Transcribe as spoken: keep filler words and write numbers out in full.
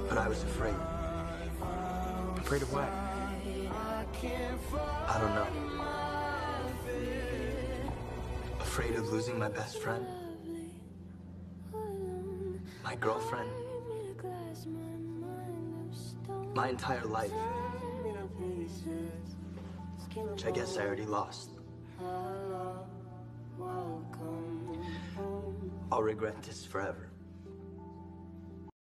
But I was afraid. Afraid of what? I don't know. Afraid of losing my best friend. My girlfriend. My entire life. Which I guess I already lost. I'll regret this forever.